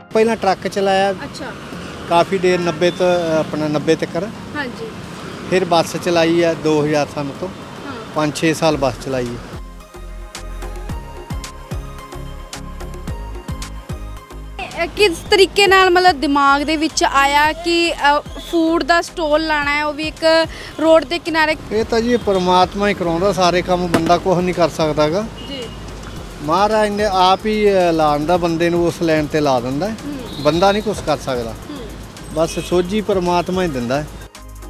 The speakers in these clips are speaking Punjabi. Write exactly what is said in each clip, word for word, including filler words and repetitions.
पहला ट्रक चलाया। अच्छा। काफ़ी देर नब्बे तो अपना नब्बे तक। हाँ जी। फिर बस चलाई है दो हज़ार सन तो हाँ। पाँच छे साल बस चलाई है। किस तरीके नाल मतलब दिमाग दे विच आया कि फूड दा स्टॉल लाना है, वो भी एक रोड के किनारे? ये तो जी परमात्मा ही कराउंदा सारे काम, बंदा कुछ नहीं कर सकता गा। जी। महाराज ने आप ही लांदा बंदे नूं उस लैन ते ला दिंदा, बंदा नहीं कुछ कर सकता, बस सोझी परमात्मा ही दिंदा है।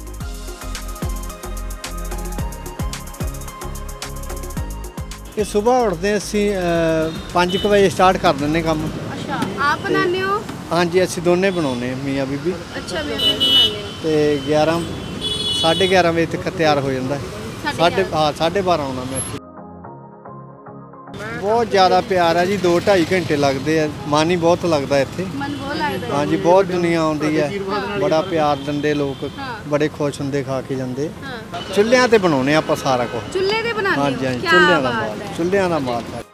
ये सुबह उठते असी पाँच क बजे स्टार्ट कर देंगे काम। अच्छा, आप बनाने हो? हाँ जी, असी दोने बनाने मियाँ बीबी। अच्छा, मियाँ बीबी बनाने हो। ते ग्यारह साढ़े ग्यारह बजे तक तैयार हो जाता है। साढ़े हाँ साढ़े बारह आना मैं। बहुत ज़्यादा प्यार है जी, दो ढाई घंटे लगते हैं, मन ही बहुत लगता है इत्थे। हाँ जी, बहुत दुनिया आती है, बड़ा प्यार दिंदे लोग, बड़े खुश होंदे खा के जाते। चुल्हियां ते बनाने आप सारा कुछ। चुल्हे ते बनाने? हाँ जी हाँ जी, चुल्हियां दा माल, चुल्हियां दा माल है।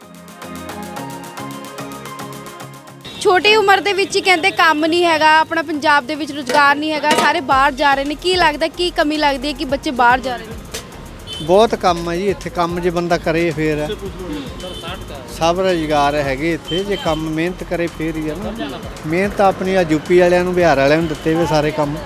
छोटी उम्र दे विच ही कहंदे काम नहीं हैगा, अपना पंजाब दे विच रोजगार नहीं हैगा, सारे बाहर जा रहे हैं। की लगदा की कमी लगदी है कि बच्चे बाहर जा रहे हैं? बहुत काम है जी इत्थे, काम जे बंदा करे फिर सब रोजगार हैगे इत्थे, जे काम मेहनत करे फिर ही है ना। मेहनत अपनी यूपी वालियां नूं बिहार वालियां नूं दित्ते वे सारे काम।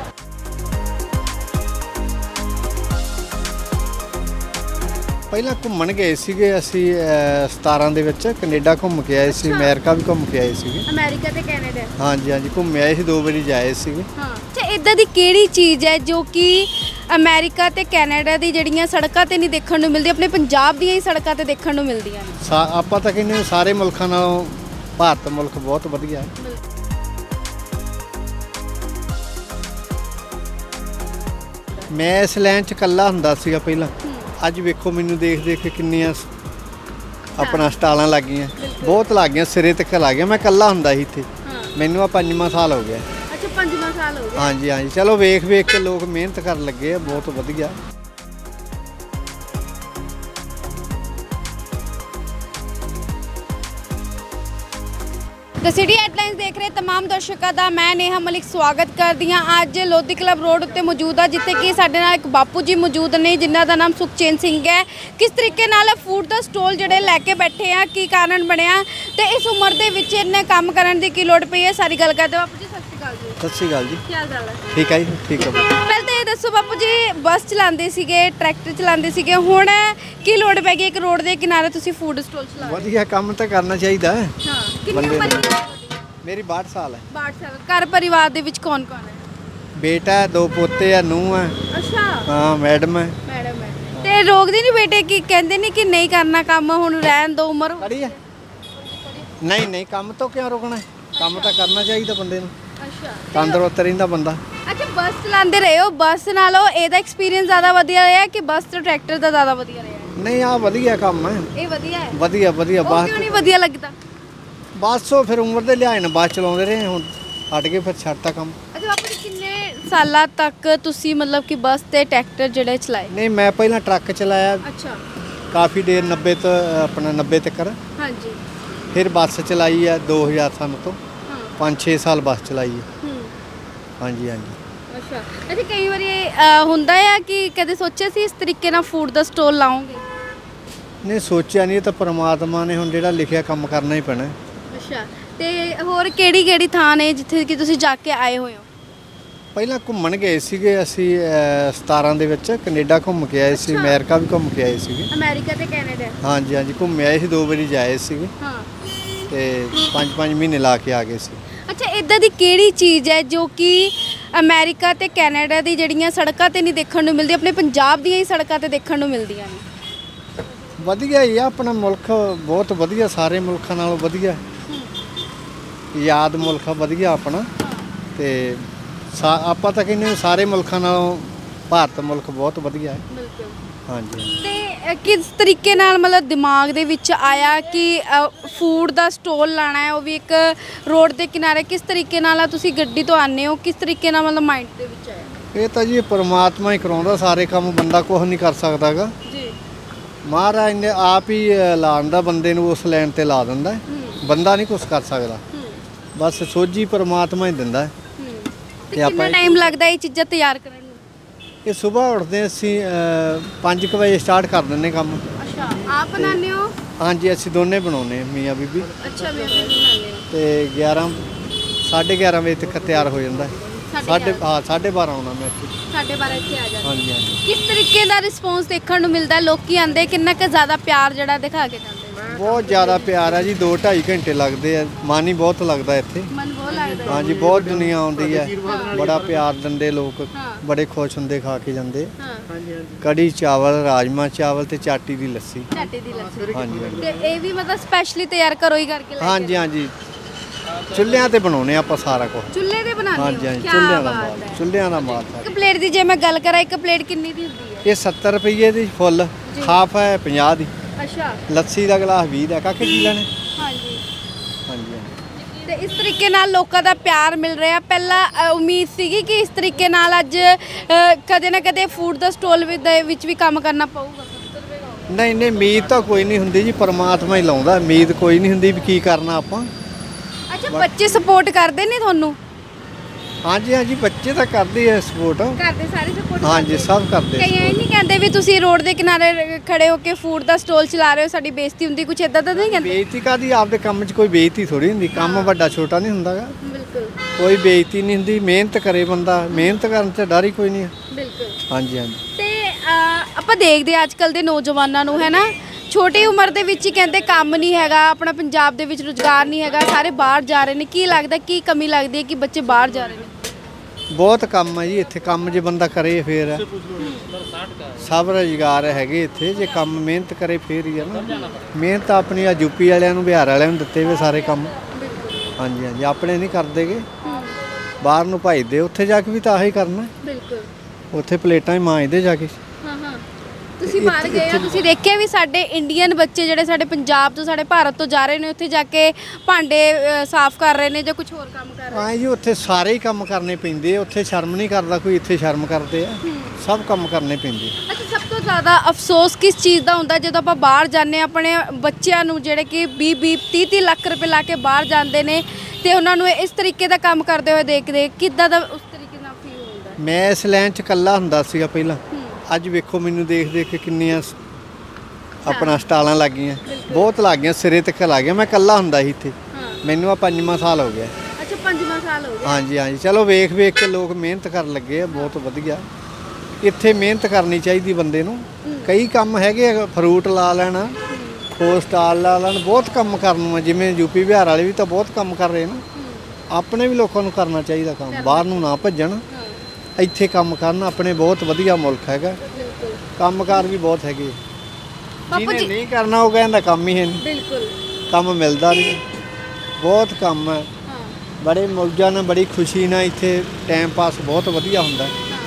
ਪਹਿਲਾਂ ਘੁੰਮਣ ਗਏ ਸੀਗੇ ਅਸੀਂ ਸਤਾਰਾਂ ਦੇ ਵਿੱਚ ਕੈਨੇਡਾ ਘੁੰਮ ਕੇ ਆਏ ਸੀ, ਅਮਰੀਕਾ ਵੀ ਘੁੰਮ ਕੇ ਆਏ ਸੀਗੇ। ਅਮਰੀਕਾ ਤੇ ਕੈਨੇਡਾ? ਹਾਂਜੀ ਹਾਂਜੀ ਘੁੰਮ ਆਏ ਸੀ, ਦੋ ਵਾਰੀ ਜਾਏ ਸੀਗੇ। ਹਾਂ, ਅੱਛਾ, ਇਦਾਂ ਦੀ ਕਿਹੜੀ ਚੀਜ਼ ਹੈ ਜੋ ਕਿ ਅਮਰੀਕਾ ਤੇ ਕੈਨੇਡਾ ਦੀ ਜਿਹੜੀਆਂ ਸੜਕਾਂ ਤੇ ਨਹੀਂ ਦੇਖਣ ਨੂੰ ਮਿਲਦੀ, ਆਪਣੇ ਪੰਜਾਬ ਦੀਆਂ ਹੀ ਸੜਕਾਂ ਤੇ ਦੇਖਣ ਨੂੰ ਮਿਲਦੀਆਂ ਨੇ? ਆਪਾਂ ਤਾਂ ਕਹਿੰਦੇ ਸਾਰੇ ਮੁਲਕਾਂ ਨਾਲੋਂ ਭਾਰਤ ਮੁਲਕ ਬਹੁਤ ਵਧੀਆ ਹੈ। ਮੈਂ ਇਸ ਲਾਈਨ 'ਚ ਇਕੱਲਾ ਹੁੰਦਾ ਸੀਗਾ ਪਹਿਲਾਂ, ਅੱਜ ਵੇਖੋ ਮੈਨੂੰ ਦੇਖ ਦੇਖ ਕੇ ਕਿੰਨੀਆਂ ਆਪਣਾ ਸਟਾਲਾਂ ਲੱਗ ਗਈਆਂ, ਬਹੁਤ ਲੱਗ ਗਈਆਂ, ਸਿਰੇ ਤੱਕ ਲੱਗ ਗਿਆ। ਮੈਂ ਇਕੱਲਾ ਹੁੰਦਾ ਸੀ ਇੱਥੇ, ਮੈਨੂੰ ਆ ਪੰਜਵਾਂ ਸਾਲ ਹੋ ਗਿਆ। ਅੱਛਾ, ਪੰਜਵਾਂ ਸਾਲ ਹੋ ਗਿਆ। ਹਾਂਜੀ ਹਾਂਜੀ, ਚਲੋ ਵੇਖ ਵੇਖ ਕੇ ਲੋਕ ਮਿਹਨਤ ਕਰਨ ਲੱਗੇ ਆ, ਬਹੁਤ ਵਧੀਆ। द सिटी हेडलाइंस देख रहे तमाम दर्शकों का मैं नेहा मलिक स्वागत करती हाँ। अज लोधी क्लब रोड उत्ते मौजूद है, जिथे कि साडे नाल एक बापू जी मौजूद ने जिन्हों का नाम सुखचैन सिंह है। किस तरीके नाल फूड का स्टॉल जोड़े लैके बैठे हैं, की कारण बनया तो इस उम्र के विच इन्हें काम करने की की लोड़ पई है, सारी गल करते। बापू जी सत श्री अकाल जी। सत श्री अकाल जी। की हाल चाल है? ठीक है जी, ठीक है। पहले तो ये दसो बापू जी, बस चलाते सीगे, ट्रैक्टर चलाते सीगे, हुण की लोड़ पै गई एक रोड के किनारे तुसीं फूड स्टॉल चला? वधिया काम तो करना चाहिए। हाँ, कितनी उम्र है? मेरी बाहठ साल है। बाहठ साल। घर परिवार दे विच कौन कौन है? बेटा है, दो पोते है, नूह है। अच्छा। हाँ, मैडम है। मैडम है। ते रोकदे नहीं बेटे की कहंदे नहीं कि नहीं करना काम, हुण रहन दो, उम्र कड़ी है? नहीं नहीं, काम तो क्यों रोकना है, काम तो करना चाहिए बंदे नूं। अच्छा, तंदुरुस्त रहिंदा बंदा। अच्छा, बस चलाते रहे हो, बस नालों एदा एक्सपीरियंस ज़्यादा वधिया रहा कि बस तो ट्रैक्टर दा ज़्यादा वधिया रहा? नहीं, आ वधिया काम है। ये वधिया है? वधिया वधिया। बस क्यों नहीं वधिया लगता? बस वो फिर उम्र के लिहाज नाल बस चलाते रहे, हुण हट के फिर छड्डता काम। अच्छा, बापू किन्ने सालां तक तुसी मतलब कि बस ते ट्रैक्टर जिहड़े चलाए? नहीं, मैं पहला ट्रक चलाया। अच्छा। काफ़ी देर नब्बे तो अपना नब्बे तक। हाँ जी। फिर बस चलाई है दो हज़ार सन तो पाँच छे साल बस चलाई है। हाँ जी हाँ जी। अच्छा अच्छा, कई बार हुंदा है कि कदे सोचे सी इस तरीके नाल फूड दा स्टॉल लाओगे? नहीं, सोचा नहीं, तो परमात्मा ने हुण जिहड़ा लिखिया काम करना ही पैना। अच्छा, ते होर केड़ी केड़ी थां ने जिथे कि तुसीं जाके आए होए हो? ਪਹਿਲਾਂ ਘੁੰਮਣ ਗਏ ਸੀਗੇ ਅਸੀਂ ਸਤਾਰਾਂ ਦੇ ਵਿੱਚ ਕੈਨੇਡਾ ਘੁੰਮ ਕੇ ਆਏ ਸੀ, ਅਮਰੀਕਾ ਵੀ ਘੁੰਮ ਕੇ ਆਏ ਸੀਗੇ। ਅਮਰੀਕਾ ਤੇ ਕੈਨੇਡਾ? ਹਾਂਜੀ ਹਾਂਜੀ ਘੁੰਮ ਆਏ ਸੀ, ਦੋ ਵਾਰੀ ਜਾਏ ਸੀਗੇ। ਹਾਂ, ਤੇ ਪੰਜ ਪੰਜ ਮਹੀਨੇ ਲਾ ਕੇ ਆ ਗਏ ਸੀ। ਅੱਛਾ, ਇਦਾਂ ਦੀ ਕਿਹੜੀ ਚੀਜ਼ ਹੈ ਜੋ ਕਿ ਅਮਰੀਕਾ ਤੇ ਕੈਨੇਡਾ ਦੀ ਜਿਹੜੀਆਂ ਸੜਕਾਂ ਤੇ ਨਹੀਂ ਦੇਖਣ ਨੂੰ ਮਿਲਦੀ, ਆਪਣੇ ਪੰਜਾਬ ਦੀਆਂ ਹੀ ਸੜਕਾਂ ਤੇ ਦੇਖਣ ਨੂੰ ਮਿਲਦੀਆਂ ਨੇ? ਵਧੀਆ ਹੀ ਆ ਆਪਣਾ ਮੁਲਕ, ਬਹੁਤ ਵਧੀਆ, ਸਾਰੇ ਮੁਲਕਾਂ ਨਾਲੋਂ ਵਧੀਆ, ਯਾਦ ਮੁਲਕ ਵਧੀਆ ਆਪਣਾ। ਤੇ ਆਪਾਂ ਤਾਂ ਕਹਿੰਦੇ ਸਾਰੇ ਮੁਲਕਾਂ ਨਾਲੋਂ ਭਾਰਤ ਮੁਲਕ ਬਹੁਤ ਵਧੀਆ ਹੈ। ਬਿਲਕੁਲ। ਹਾਂਜੀ। ਤੇ ਕਿਸ ਤਰੀਕੇ ਨਾਲ ਮਤਲਬ ਦਿਮਾਗ ਦੇ ਵਿੱਚ ਆਇਆ ਕਿ ਫੂਡ ਦਾ ਸਟਾਲ ਲਾਣਾ ਹੈ, ਉਹ ਵੀ ਇੱਕ ਰੋਡ ਦੇ ਕਿਨਾਰੇ? ਕਿਸ ਤਰੀਕੇ ਨਾਲ ਤੁਸੀਂ ਗੱਡੀ ਤੋਂ ਆਨੇ ਹੋ, ਕਿਸ ਤਰੀਕੇ ਨਾਲ ਮਤਲਬ ਮਾਈਂਡ ਦੇ ਵਿੱਚ ਆਇਆ? ਇਹ ਤਾਂ ਜੀ ਪਰਮਾਤਮਾ ਹੀ ਕਰਾਉਂਦਾ ਸਾਰੇ ਕੰਮ, ਬੰਦਾ ਕੁਝ ਨਹੀਂ ਕਰ ਸਕਦਾਗਾ ਜੀ। ਮਹਾਰਾਜ ਨੇ ਆਪ ਹੀ ਲਾਉਂਦਾ ਬੰਦੇ ਨੂੰ, ਉਸ ਲਾਈਨ ਤੇ ਲਾ ਦਿੰਦਾ, ਬੰਦਾ ਨਹੀਂ ਕੁਝ ਕਰ ਸਕਦਾ, ਬਸ ਸੋਝੀ ਪਰਮਾਤਮਾ ਹੀ ਦਿੰਦਾ ਹੈ। ਤੇ ਕਿੰਨਾ ਟਾਈਮ ਲੱਗਦਾ ਇਹ ਚੀਜ਼ਾਂ ਤਿਆਰ ਕਰਨ ਨੂੰ? ਇਹ ਸਵੇਰ ਉੱਠਦੇ ਅਸੀਂ ਪੰਜ ਕੁ ਵਜੇ ਸਟਾਰਟ ਕਰ ਦਿੰਦੇ ਕੰਮ। ਅੱਛਾ, ਆਪ ਬਣਾਉਂਦੇ ਹੋ? ਹਾਂਜੀ, ਅਸੀਂ ਦੋਨੇ ਬਣਾਉਂਦੇ ਮੀਆਂ ਬੀਬੀ। ਅੱਛਾ, ਮੈਂ ਵੀ ਬਣਾਉਂਦੇ ਹੋ। ਤੇ ਗਿਆਰਾਂ ਸਾਢੇ ਗਿਆਰਾਂ ਵਜੇ ਤੱਕ ਤਿਆਰ ਹੋ ਜਾਂਦਾ ਹੈ। ਸਾਢੇ ਹਾਂ ਸਾਢੇ ਬਾਰਾਂ ਆਉਣਾ ਮੈਂ ਇੱਥੇ। ਸਾਢੇ ਬਾਰਾਂ ਇੱਥੇ ਆ ਜਾਂਦਾ। ਹਾਂਜੀ ਹਾਂਜੀ। ਕਿਸ ਤਰੀਕੇ ਦਾ ਰਿਸਪੌਂਸ ਦੇਖਣ ਨੂੰ ਮਿਲਦਾ? ਲੋਕੀ ਆਂਦੇ ਕਿੰਨਾ ਕੁ ਜ਼ਿਆਦਾ ਪਿਆਰ ਜਿਹੜਾ ਦਿਖਾ ਕੇ ਜਾਂਦੇ? ਬਹੁਤ ਜ਼ਿਆਦਾ ਪਿਆਰ ਹੈ ਜੀ। ਦੋ ਢਾਈ ਘੰਟੇ ਲੱਗਦੇ ਆ। ਮਨ ਹੀ ਬਹੁਤ ਲੱਗਦਾ ਇੱਥੇ। ਮਨ ਬਹੁਤ ਲੱਗਦਾ। ਹਾਂਜੀ, ਬਹੁਤ ਦੁਨੀਆ ਆਉਂਦੀ ਹੈ। ਬੜਾ ਪਿਆਰ ਦਿੰਦੇ ਲੋਕ, ਬੜੇ ਖੁਸ਼ ਹੁੰਦੇ ਖਾ ਕੇ ਜਾਂਦੇ। ਕੜੀ ਚਾਵਲ, ਰਾਜਮਾ ਚਾਵਲ ਤੇ ਚਾਟੀ ਦੀ ਲੱਸੀ। ਚਾਟੀ ਦੀ ਲੱਸੀ। ਹਾਂਜੀ ਤੇ ਇਹ ਵੀ ਮਤਲਬ ਸਪੈਸ਼ਲੀ ਤਿਆਰ ਕਰੋ ਹੀ ਕਰਕੇ ਲੈ ਕੇ? ਹਾਂਜੀ ਹਾਂਜੀ, ਚੁੱਲ੍ਹਿਆਂ ਤੇ ਬਣਾਉਨੇ ਆਪਾਂ ਸਾਰਾ ਕੁਝ। ਚੁੱਲ੍ਹੇ ਤੇ ਬਣਾਉਂਦੇ ਹੋ? ਹਾਂਜੀ ਹਾਂਜੀ, ਚੁੱਲ੍ਹਿਆਂ ਦਾ ਮਾਲ, ਚੁੱਲ੍ਹਿਆਂ ਦਾ ਮਾਲ। ਇੱਕ ਪਲੇਟ ਦੀ ਜੇ ਮੈਂ ਗੱਲ ਕਰਾਂ, ਇੱਕ ਪਲੇਟ ਕਿੰਨੀ ਦੀ ਹੁੰਦੀ ਹੈ? ਇਹ ਸੱਤਰ ਰੁਪਏ ਦੀ ਫੁੱਲ, ਹਾਫ ਹੈ ਪੰਜਾਹ ਦੀ। ਅੱਛਾ, ਲੱਸੀ ਦਾ ਗਲਾਸ ਵੀਹ ਦਾ। ਕਾਕੇ ਕੀ ਲੈਣੇ? ਹਾਂਜੀ ਹਾਂਜੀ। ਤੇ ਇਸ ਤਰੀਕੇ ਨਾਲ ਲੋਕਾਂ ਦਾ ਪਿਆਰ ਮਿਲ ਰਿਹਾ। ਪਹਿਲਾਂ ਅ, ਉਮੀਦ ਸੀਗੀ ਕਿ ਇਸ ਤਰੀਕੇ ਨਾਲ ਅੱਜ ਅ, ਕਦੇ ਨਾ ਕਦੇ ਫੂਡ ਦਾ ਸਟਾਲ ਦੇ ਵਿੱਚ ਵੀ ਕੰਮ ਕਰਨਾ ਪਊਗਾ? ਨਹੀਂ ਨਹੀਂ, ਉਮੀਦ ਤਾਂ ਕੋਈ ਨਹੀਂ ਹੁੰਦੀ ਜੀ, ਪਰਮਾਤਮਾ ਹੀ ਲਾਉਂਦਾ। ਉਮੀਦ ਕੋਈ ਨਹੀਂ ਹੁੰਦੀ ਵੀ ਕੀ ਕਰਨਾ ਆਪਾਂ। ਅੱਛਾ, ਬੱਚੇ ਸਪੋਰਟ ਕਰਦੇ ਨੇ ਤੁਹਾਨੂੰ? ਹਾਂਜੀ ਹਾਂਜੀ, ਬੱਚੇ ਤਾਂ ਕਰਦੇ ਆ ਸਪੋਰਟ। ਕਰਦੇ ਸਾਰੇ ਸਪੋਰਟ? ਹਾਂਜੀ, ਸਭ ਕਰਦੇ। ਕਈ ਇਹ ਨਹੀਂ ਕਹਿੰਦੇ ਵੀ ਤੁਸੀਂ ਰੋਡ ਦੇ ਕਿਨਾਰੇ ਖੜੇ ਹੋ ਕੇ ਫੂਡ ਦਾ ਸਟਾਲ ਚਲਾ ਰਹੇ ਹੋ, ਸਾਡੀ ਬੇਇੱਜ਼ਤੀ ਹੁੰਦੀ, ਕੁਝ ਇਦਾਂ ਦਾ ਨਹੀਂ ਕਹਿੰਦੇ? ਬੇਇੱਜ਼ਤੀ ਕਾਦੀ? ਆਪਦੇ ਕੰਮ 'ਚ ਕੋਈ ਬੇਇੱਜ਼ਤੀ ਥੋੜੀ ਹੁੰਦੀ। ਕੰਮ ਵੱਡਾ ਛੋਟਾ ਨਹੀਂ ਹੁੰਦਾਗਾ। ਬਿਲਕੁਲ, ਕੋਈ ਬੇਇੱਜ਼ਤੀ ਨਹੀਂ ਹੁੰਦੀ। ਮਿਹਨਤ ਕਰੇ ਬੰਦਾ, ਮਿਹਨਤ ਕਰਨ 'ਚ ਡਰ ਹੀ ਕੋਈ ਨਹੀਂ ਹੈ। ਬਿਲਕੁਲ। ਹਾਂਜੀ ਹਾਂਜੀ। ਤੇ ਅ, ਆਪਾਂ ਦੇਖਦੇ ਆ ਅੱਜ ਕੱਲ ਦੇ ਨੌਜਵਾਨਾਂ ਨੂੰ, ਹੈ ਨਾ, ਛੋਟੀ ਉਮਰ ਦੇ ਵਿੱਚ ਹੀ ਕਹਿੰਦੇ ਕੰਮ ਨਹੀਂ ਹੈਗਾ, ਆਪਣਾ ਪੰਜਾਬ ਦੇ ਵਿੱਚ ਰੁਜ਼ਗਾਰ ਨਹੀਂ ਹੈਗਾ, ਸਾਰੇ ਬਾਹਰ ਜਾ ਰਹੇ ਨੇ। ਕੀ ਲੱਗਦਾ, ਕੀ ਕਮੀ ਲੱਗਦੀ ਹੈ ਕਿ ਬੱਚੇ ਬਾਹਰ ਜਾ ਰਹੇ ਨੇ? ਬਹੁਤ ਕੰਮ ਹੈ ਜੀ ਇੱਥੇ। ਕੰਮ ਜੇ ਬੰਦਾ ਕਰੇ ਫੇਰ ਸਭ ਰੁਜ਼ਗਾਰ ਹੈਗੇ ਇੱਥੇ। ਜੇ ਕੰਮ ਮਿਹਨਤ ਕਰੇ ਫੇਰ ਹੀ ਹੈ ਨਾ। ਮਿਹਨਤ ਆਪਣੀ ਆ ਯੂਪੀ ਵਾਲਿਆਂ ਨੂੰ, ਬਿਹਾਰ ਵਾਲਿਆਂ ਨੂੰ ਦਿੱਤੇ ਵੇ ਸਾਰੇ ਕੰਮ। ਹਾਂਜੀ ਹਾਂਜੀ, ਆਪਣੇ ਨਹੀਂ ਕਰਦੇਗੇ, ਬਾਹਰ ਨੂੰ ਭਜਦੇ। ਉੱਥੇ ਜਾ ਕੇ ਵੀ ਤਾਂ ਆਹੀ ਕਰਨਾ। ਬਿਲਕੁਲ, ਉੱਥੇ ਪਲੇਟਾਂ ਹੀ ਮਾਂਜਦੇ ਜਾ ਕੇ। ਹਾਂ ਹਾਂ। ਤੁਸੀਂ ਬਾਹਰ ਗਏ ਹੋ, ਤੁਸੀਂ ਦੇਖਿਆ ਵੀ ਸਾਡੇ ਇੰਡੀਅਨ ਬੱਚੇ ਜਿਹੜੇ ਸਾਡੇ ਪੰਜਾਬ ਤੋਂ, ਸਾਡੇ ਭਾਰਤ ਤੋਂ ਜਾ ਰਹੇ ਨੇ, ਉੱਥੇ ਜਾ ਕੇ ਭਾਂਡੇ ਅ, ਸਾਫ਼ ਕਰ ਰਹੇ ਨੇ ਜਾਂ ਕੁਝ ਹੋਰ ਕੰਮ ਕਰ ਰਹੇ ਨੇ? ਹਾਂ ਜੀ, ਉੱਥੇ ਸਾਰੇ ਹੀ ਕੰਮ ਕਰਨੇ ਪੈਂਦੇ। ਉੱਥੇ ਸ਼ਰਮ ਨਹੀਂ ਕਰਦਾ ਕੋਈ, ਇੱਥੇ ਸ਼ਰਮ ਕਰਦੇ ਆ। ਸਭ ਕੰਮ ਕਰਨੇ ਪੈਂਦੇ। ਅੱਛਾ, ਸਭ ਤੋਂ ਜ਼ਿਆਦਾ ਅਫਸੋਸ ਕਿਸ ਚੀਜ਼ ਦਾ ਹੁੰਦਾ ਜਦੋਂ ਆਪਾਂ ਬਾਹਰ ਜਾਂਦੇ ਹਾਂ? ਆਪਣੇ ਬੱਚਿਆਂ ਨੂੰ ਜਿਹੜੇ ਕਿ ਵੀਹ ਵੀਹ ਤੀਹ ਤੀਹ ਲੱਖ ਰੁਪਏ ਲਾ ਕੇ ਬਾਹਰ ਜਾਂਦੇ ਨੇ ਤੇ ਉਹਨਾਂ ਨੂੰ ਇਸ ਤਰੀਕੇ ਦਾ ਕੰਮ ਕਰਦੇ ਹੋਏ ਦੇਖਦੇ, ਕਿੱਦਾਂ ਦਾ ਉਸ ਤਰੀਕੇ ਨਾਲ ਫੀਲ ਹੁੰਦਾ? ਮੈਂ ਇਸ ਲਾਈਨ 'ਚ ਇਕੱਲਾ ਹੁੰਦਾ ਸੀਗਾ ਪਹਿਲਾਂ। ਅੱਜ ਵੇਖੋ ਮੈਨੂੰ ਦੇਖ ਦੇਖ ਕੇ ਕਿੰਨੀਆਂ ਆਪਣਾ ਸਟਾਲਾਂ ਲੱਗ ਗਈਆਂ, ਬਹੁਤ ਲੱਗ ਗਈਆਂ, ਸਿਰੇ ਤੱਕ ਲੱਗ ਗਿਆ। ਮੈਂ ਇਕੱਲਾ ਹੁੰਦਾ ਸੀ ਇੱਥੇ। ਮੈਨੂੰ ਆ ਪੰਜਵਾਂ ਸਾਲ ਹੋ ਗਿਆ। ਅੱਛਾ, ਪੰਜਵਾਂ ਸਾਲ ਹੋ ਗਿਆ। ਹਾਂਜੀ ਹਾਂਜੀ, ਚਲੋ ਵੇਖ ਵੇਖ ਕੇ ਲੋਕ ਮਿਹਨਤ ਕਰਨ ਲੱਗੇ ਆ, ਬਹੁਤ ਵਧੀਆ। ਇੱਥੇ ਮਿਹਨਤ ਕਰਨੀ ਚਾਹੀਦੀ ਬੰਦੇ ਨੂੰ। ਕਈ ਕੰਮ ਹੈਗੇ, ਫਰੂਟ ਲਾ ਲੈਣਾ, ਹੋਰ ਸਟਾਲ ਲਾ ਲੈਣ, ਬਹੁਤ ਕੰਮ ਕਰਨ ਨੂੰ ਆ। ਜਿਵੇਂ ਯੂਪੀ ਬਿਹਾਰ ਵਾਲੇ ਵੀ ਤਾਂ ਬਹੁਤ ਕੰਮ ਕਰ ਰਹੇ ਨੇ। ਆਪਣੇ ਵੀ ਲੋਕਾਂ ਨੂੰ ਕਰਨਾ ਚਾਹੀਦਾ ਕੰਮ, ਬਾਹਰ ਨੂੰ ਨਾ ਭੱਜਣ, ਇੱਥੇ ਕੰਮ ਕਰਨ। ਆਪਣੇ ਬਹੁਤ ਵਧੀਆ ਮੁਲਕ ਹੈਗਾ, ਕੰਮਕਾਰ ਵੀ ਬਹੁਤ ਹੈਗੇ। ਜਿਹਨੇ ਨਹੀਂ ਕਰਨਾ ਉਹ ਕਹਿੰਦਾ ਕੰਮ ਹੀ ਹੈ ਨਹੀਂ। ਬਿਲਕੁਲ, ਕੰਮ ਮਿਲਦਾ ਨਹੀਂ। ਬਹੁਤ ਕੰਮ ਹੈ, ਬੜੇ ਮੌਜਾਂ ਨਾਲ, ਬੜੀ ਖੁਸ਼ੀ ਨਾਲ ਇੱਥੇ ਟਾਈਮ ਪਾਸ ਬਹੁਤ ਵਧੀਆ ਹੁੰਦਾ।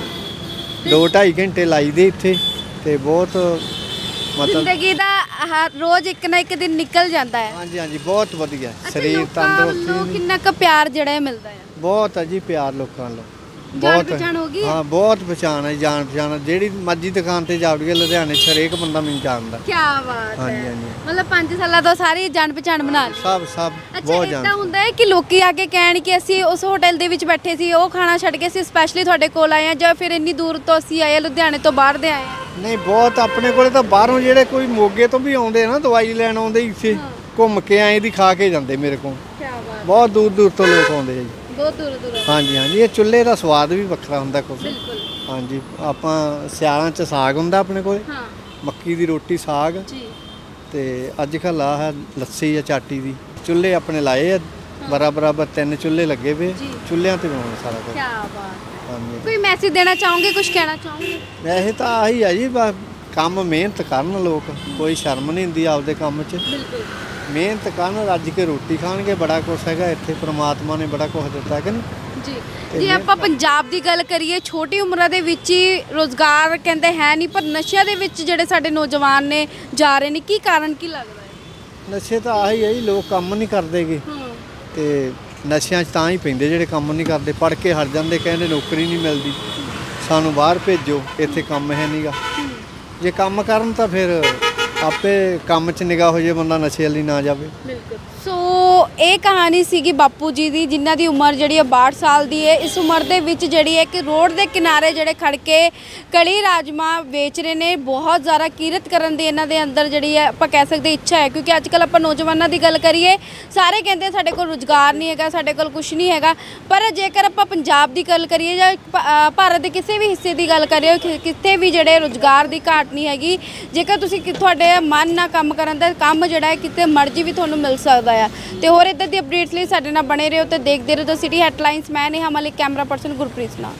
ਦੋ ਢਾਈ ਘੰਟੇ ਲਾਈਦੇ ਇੱਥੇ ਤੇ ਬਹੁਤ ਮਤਲਬ ਜ਼ਿੰਦਗੀ ਦਾ ਰੋਜ਼ ਇੱਕ ਨਾ ਇੱਕ ਦਿਨ ਨਿਕਲ ਜਾਂਦਾ ਹੈ। ਹਾਂਜੀ ਹਾਂਜੀ, ਬਹੁਤ ਵਧੀਆ। ਸਰੀਰ ਤੰਦਰੁਸਤ, ਕਿੰਨਾ ਕੁ ਪਿਆਰ ਜਿਹੜਾ ਹੈ ਮਿਲਦਾ ਹੈ? ਬਹੁਤ ਹੈ ਜੀ ਪਿਆਰ ਲੋਕਾਂ ਨੂੰ। ਬਹੁਤ ਪਛਾਣ ਹੋ ਗਈ? ਹਾਂ, ਬਹੁਤ ਪਛਾਣ ਹੈ, ਜਾਣ ਪਛਾਣ। ਜਿਹੜੀ ਮਰਜ਼ੀ ਦੁਕਾਨ ਤੇ ਜਾਵੜੀਏ ਲੁਧਿਆਣੇ 'ਚ ਹਰੇਕ ਬੰਦਾ ਮੈਨੂੰ ਜਾਣਦਾ। ਕੀ ਬਾਤ ਹਾਂਜੀ ਹੈ। ਹਾਂਜੀ, ਮਤਲਬ ਪੰਜ ਸਾਲਾਂ ਤੋਂ ਸਾਰੀ ਜਾਣ ਪਛਾਣ ਬਣਾ ਲਈ? ਸਭ ਸਭ ਬਹੁਤ ਜਾਣ। ਅੱਛਾ, ਹੁੰਦਾ ਹੈ ਕਿ ਲੋਕੀ ਆ ਕੇ ਕਹਿਣ ਕਿ ਅਸੀਂ ਉਸ ਹੋਟਲ ਦੇ ਵਿੱਚ ਬੈਠੇ ਸੀ, ਉਹ ਖਾਣਾ ਛੱਡ ਕੇ ਅਸੀਂ ਸਪੈਸ਼ਲੀ ਤੁਹਾਡੇ ਕੋਲ ਆਏ ਆ, ਜਾਂ ਫਿਰ ਇੰਨੀ ਦੂਰ ਤੋਂ ਅਸੀਂ ਆਏ, ਲੁਧਿਆਣੇ ਤੋਂ ਬਾਹਰ ਦੇ ਆਏ ਆ? ਨਹੀਂ, ਬਹੁਤ। ਆਪਣੇ ਕੋਲੇ ਤਾਂ ਬਾਹਰੋਂ ਜਿਹੜੇ ਕੋਈ ਮੋਗੇ ਤੋਂ ਵੀ ਆਉਂਦੇ ਨਾ, ਦਵਾਈ ਲੈਣ ਆਉਂਦੇ ਇੱਥੇ, ਘੁੰਮ ਕੇ ਆਏ ਦੀ ਖਾ ਕੇ ਜਾਂਦੇ ਮੇਰੇ ਕੋਲ। ਕੀ ਬਾਤ। ਬਹੁਤ ਦੂਰ ਦੂਰ ਤੋਂ ਲੋਕ ਆਉਂਦੇ ਜੀ। ਬਹੁਤ ਦੂਰ ਦੂਰ? ਹਾਂਜੀ ਹਾਂਜੀ, ਇਹ ਚੁੱਲ੍ਹੇ ਦਾ ਸਵਾਦ ਵੀ ਵੱਖਰਾ ਹੁੰਦਾ ਕੁਝ। ਬਿਲਕੁਲ। ਹਾਂਜੀ, ਆਪਾਂ ਸਿਆਲਾਂ 'ਚ ਸਾਗ ਹੁੰਦਾ ਆਪਣੇ ਕੋਲ, ਹਾਂ, ਮੱਕੀ ਦੀ ਰੋਟੀ, ਸਾਗ ਜੀ। ਤੇ ਅੱਜ ਕੱਲ੍ਹ ਆਹ ਹੈ ਲੱਸੀ ਆ ਚਾਟੀ ਦੀ। ਚੁੱਲ੍ਹੇ ਆਪਣੇ ਲਾਏ ਆ, ਬਰਾ ਬਰਾਬਰ ਤਿੰਨ ਚੁੱਲ੍ਹੇ ਲੱਗੇ ਵੇ, ਚੁੱਲ੍ਹਿਆਂ ਤੇ ਬਣਾਉਣਾ ਸਾਰਾ ਕੁਝ। ਕੀ ਬਾਤ। ਹਾਂਜੀ, ਕੋਈ ਮੈਸੇਜ ਦੇਣਾ ਚਾਹੋਗੇ, ਕੁਝ ਕਹਿਣਾ ਚਾਹੋਗੇ? ਵੈਸੇ ਤਾਂ ਆਹੀ ਆ ਜੀ, ਬਸ ਕੰਮ ਮਿਹਨਤ ਕਰਨ ਲੋਕ, ਕੋਈ ਸ਼ਰਮ ਨਹੀਂ ਹੁੰਦੀ ਆਪਦੇ ਕੰਮ 'ਚ। ਬਿਲਕੁਲ, ਮਿਹਨਤ ਕਰਨ, ਰੱਜ ਕੇ ਰੋਟੀ ਖਾਣਗੇ। ਬੜਾ ਕੁਛ ਹੈਗਾ ਇੱਥੇ, ਪ੍ਰਮਾਤਮਾ ਨੇ ਬੜਾ ਕੁਛ ਦਿੱਤਾ ਕਿ ਨਹੀਂ ਜੀ। ਜੇ ਆਪਾਂ ਪੰਜਾਬ ਦੀ ਗੱਲ ਕਰੀਏ, ਛੋਟੀ ਉਮਰਾਂ ਦੇ ਵਿੱਚ ਹੀ ਰੋਜ਼ਗਾਰ ਕਹਿੰਦੇ ਹੈ ਨਹੀਂ, ਪਰ ਨਸ਼ਿਆਂ ਦੇ ਵਿੱਚ ਜਿਹੜੇ ਸਾਡੇ ਨੌਜਵਾਨ ਨੇ ਜਾ ਰਹੇ ਨੇ, ਕੀ ਕਾਰਨ ਕੀ ਲੱਗਦਾ ਹੈ? ਨਸ਼ੇ ਤਾਂ ਆਹੀ ਹੈ ਜੀ, ਲੋਕ ਕੰਮ ਨਹੀਂ ਕਰਦੇਗੇ ਤੇ ਨਸ਼ਿਆਂ 'ਚ ਤਾਂ ਹੀ ਪੈਂਦੇ ਜਿਹੜੇ ਕੰਮ ਨਹੀਂ ਕਰਦੇ। ਪੜ੍ਹ ਕੇ ਹਟ ਜਾਂਦੇ, ਕਹਿੰਦੇ ਨੌਕਰੀ ਨਹੀਂ ਮਿਲਦੀ, ਸਾਨੂੰ ਬਾਹਰ ਭੇਜੋ, ਇੱਥੇ ਕੰਮ ਹੈ ਨਹੀਂਗਾ। ਜੇ ਕੰਮ ਕਰਨ ਤਾਂ ਫਿਰ ਆਪੇ ਕੰਮ 'ਚ ਨਿਗਾਹ ਹੋ ਜੇ, ਬੰਦਾ ਨਸ਼ੇ ਵਾਲੀ ਨਾ ਜਾਵੇ। ਬਿਲਕੁਲ। ਸੋ ਇਹ ਕਹਾਣੀ ਸੀਗੀ ਬਾਪੂ ਜੀ ਦੀ, ਜਿਨ੍ਹਾਂ ਦੀ ਉਮਰ ਜਿਹੜੀ ਹੈ ਬਾਹਠ ਸਾਲ ਦੀ ਹੈ। ਇਸ ਉਮਰ ਦੇ ਵਿੱਚ ਜਿਹੜੀ ਹੈ ਕਿ ਰੋਡ ਦੇ ਕਿਨਾਰੇ ਜਿਹੜੇ ਖੜ ਕੇ ਕੜੀ ਰਾਜਮਾ ਵੇਚ ਰਹੇ ਨੇ। ਬਹੁਤ ਜ਼ਿਆਦਾ ਕਿਰਤ ਕਰਨ ਦੀ ਇਹਨਾਂ ਦੇ ਅੰਦਰ ਜਿਹੜੀ ਹੈ ਆਪਾਂ ਕਹਿ ਸਕਦੇ ਇੱਛਾ ਹੈ, ਕਿਉਂਕਿ ਅੱਜ ਕੱਲ੍ਹ ਆਪਾਂ ਨੌਜਵਾਨਾਂ ਦੀ ਗੱਲ ਕਰੀਏ, ਸਾਰੇ ਕਹਿੰਦੇ ਸਾਡੇ ਕੋਲ ਰੁਜ਼ਗਾਰ ਨਹੀਂ ਹੈਗਾ, ਸਾਡੇ ਕੋਲ ਕੁਝ ਨਹੀਂ ਹੈਗਾ। ਪਰ ਜੇਕਰ ਆਪਾਂ ਪੰਜਾਬ ਦੀ ਗੱਲ ਕਰੀਏ ਜਾਂ ਭ- ਭਾਰਤ ਦੇ ਕਿਸੇ ਵੀ ਹਿੱਸੇ ਦੀ ਗੱਲ ਕਰੀਏ, ਕਿ- ਕਿਤੇ ਵੀ ਜਿਹੜੇ ਰੁਜ਼ਗਾਰ ਦੀ ਘਾਟ ਨਹੀਂ ਹੈਗੀ। ਜੇਕਰ ਤੁਸੀਂ ਕਿ- ਤੁਹਾਡੇ ਮਨ ਨਾਲ ਕੰਮ ਕਰਨ ਦਾ ਕੰਮ ਜਿਹੜਾ ਹੈ ਕਿਤੇ ਮਰਜ਼ੀ ਵੀ ਤੁਹਾਨੂੰ ਮਿਲ ਸਕਦਾ ਆ। ਤੇ ਹੋਰ ਇੱਦਾਂ ਦੀ ਅਪਡੇਟਸ ਲਈ ਸਾਡੇ ਨਾਲ ਬਣੇ ਰਹੋ ਤੇ ਦੇਖਦੇ ਰਹੋ ਦ ਸਿਟੀ ਹੈਡਲਾਈਨਸ। ਮੈਂ ਨੇਹਾ ਮਲਿਕ, ਕੈਮਰਾ ਪਰਸਨ ਗੁਰਪ੍ਰੀਤ ਨਾਲ।